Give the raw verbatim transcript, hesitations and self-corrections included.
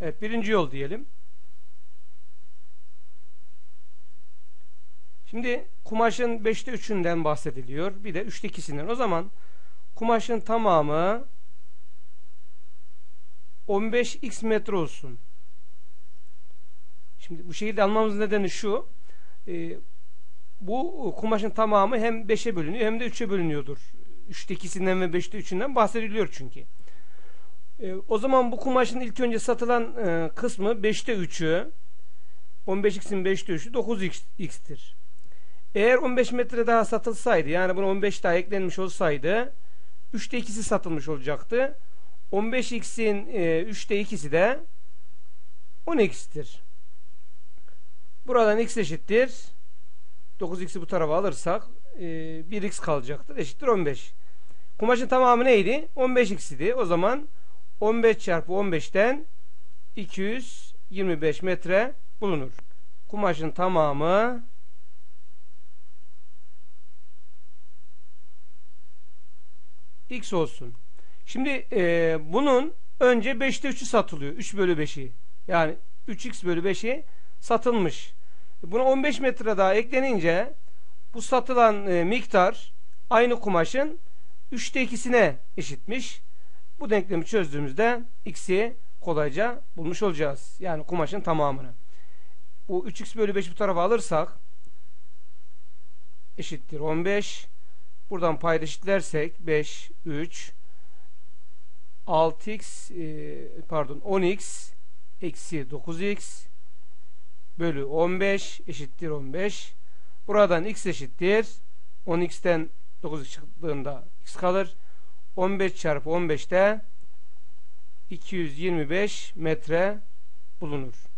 Evet, birinci yol diyelim. Şimdi kumaşın beşte üçünden bahsediliyor. Bir de üçte ikisinden. O zaman kumaşın tamamı on beş x metre olsun. Şimdi bu şekilde almamızın nedeni şu. E, bu kumaşın tamamı hem beşe bölünüyor hem de üçe bölünüyordur. üçte ikisinden ve beşte üçünden bahsediliyor çünkü. E, o zaman bu kumaşın ilk önce satılan e, kısmı beşte üçü. on beş x'in beşte üçü dokuz x'tir. Eğer on beş metre daha satılsaydı, yani buna on beş daha eklenmiş olsaydı üçte ikisi satılmış olacaktı. on beş x'in e, üçte ikisi de on x'tir. Buradan x eşittir. dokuz x'i bu tarafa alırsak e, bir x kalacaktır. Eşittir on beş. Kumaşın tamamı neydi? on beş x idi. O zaman on beş çarpı on beşten iki yüz yirmi beş metre bulunur. Kumaşın tamamı x olsun. Şimdi e, bunun önce beşte üçü satılıyor. üç bölü beşi. Yani üç x bölü beşi satılmış. Buna on beş metre daha eklenince bu satılan e, miktar aynı kumaşın üçte ikisine eşitmiş. Bu denklemi çözdüğümüzde x'i kolayca bulmuş olacağız. Yani kumaşın tamamını. Bu üç x bölü beş bu tarafa alırsak eşittir on beş. Buradan payda eşitlersek beş, üç, altı x e, pardon on x eksi dokuz x bölü on beş eşittir on beş. Buradan x eşittir on x'ten dokuz x çıktığında x kalır. on beş çarpı on beşte iki yüz yirmi beş metre bulunur.